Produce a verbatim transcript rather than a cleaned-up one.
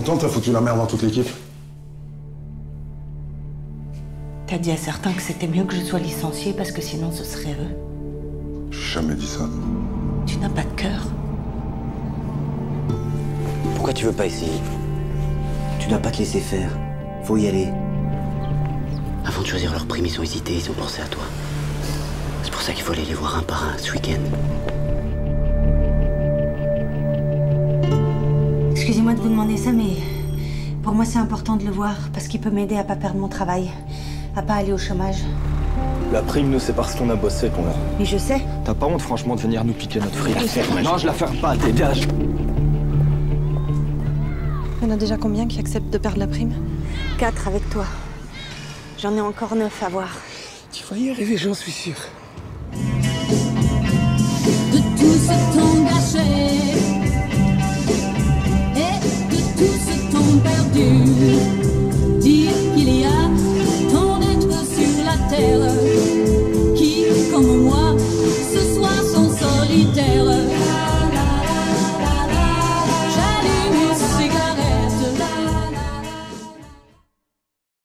T'entends, t'as foutu la merde dans toute l'équipe. T'as dit à certains que c'était mieux que je sois licenciée parce que sinon ce serait eux. J'ai jamais dit ça. Tu n'as pas de cœur. Pourquoi tu veux pas essayer? Tu dois pas te laisser faire. Faut y aller. Avant de choisir leur prime, ils ont hésité, ils ont pensé à toi. C'est pour ça qu'il faut aller les voir un par un ce week-end. Excusez-moi de vous demander ça, mais pour moi c'est important de le voir parce qu'il peut m'aider à pas perdre mon travail, à pas aller au chômage. La prime, nous, c'est parce qu'on a bossé qu'on l'a. Mais je sais. T'as pas honte, franchement, de venir nous piquer notre fric? La ferme. Non, je la ferme pas, dégage. Il y en a déjà combien qui acceptent de perdre la prime? Quatre avec toi. J'en ai encore neuf à voir. Tu vas y arriver, j'en suis sûr. De tout ce temps gâché et de tout ce temps perdu.